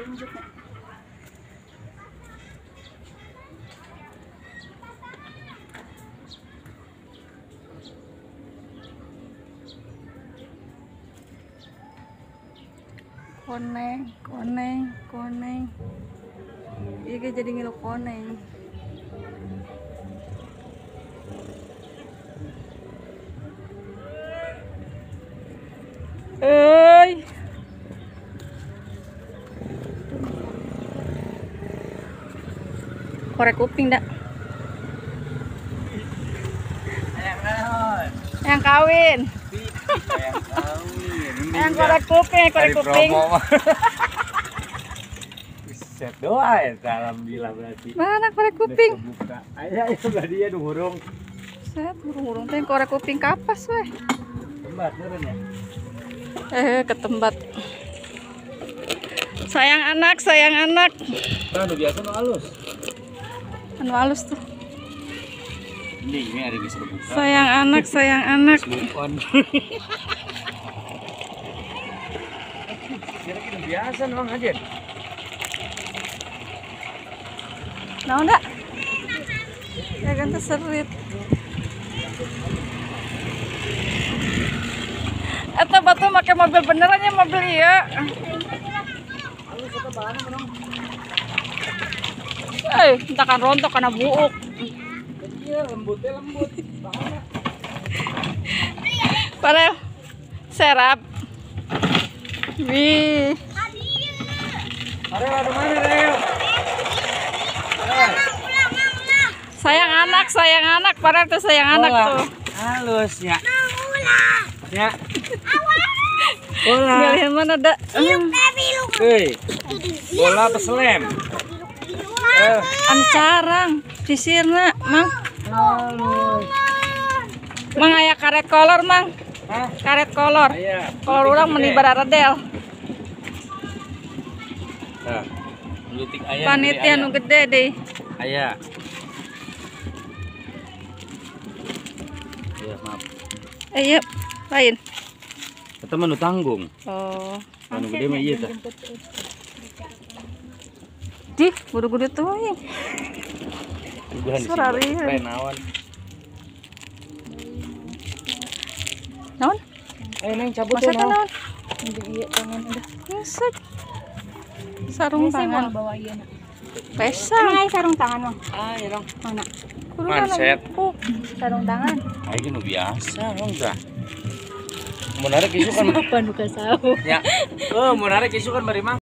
lunjutnya. Koneng. Iya jadi ngilu koneng. Korek kuping dak. Yang kawin. Yang korek kuping. Set doa ya, alhamdulillah berarti. Mana korek kuping? Ayo udah dia hurung. Set hurung teh korek kuping kapas weh. Tembat turun ya. Ketembat. Sayang anak. Kan biasa no halus. Anu halus tuh. Ini ada bisa buka. Sayang anak. Selupon. Kira-kira biasa no aja. Nah, enggak. Ya kan terserit. Eta batu pakai mobil beneran ya mobil iya. Entah kan rontok karena buuk. Iya, lembut. Padahal serap. Wih. Ada mana, Reo? Sayang anak, padahal tuh sayang anak tuh. Halus ya. Ya. Milihin mana dak? Bola apa selem? Anu carang, sisirna, Mang. Mang aya karet kolor, Mang. Hah? Karet kolor. Aya. Kolor urang meni baradel. Nah. Lutik aya. Panitia nu gede deh. Aya. Ya, maaf. Iya, lain. Eta mah nu tanggung. Oh. Anu gede mah ieu tah. Di, buru-buru tuh. Udahan di Sorry. sini. Naon? Naon? Ayo neng cabut Masa ya. naon? Iya, tangan udah. Ngesek. Sarung tangan. Bawa iya nak. Pesang. Ay, sarung tangan mah. Ah, ya dong. Mana? Manset. Sarung tangan. Ayo nu biasa dong tah. Menarik isu kan. Apa nu kasau? Ya. Menarik isu kan bari mah.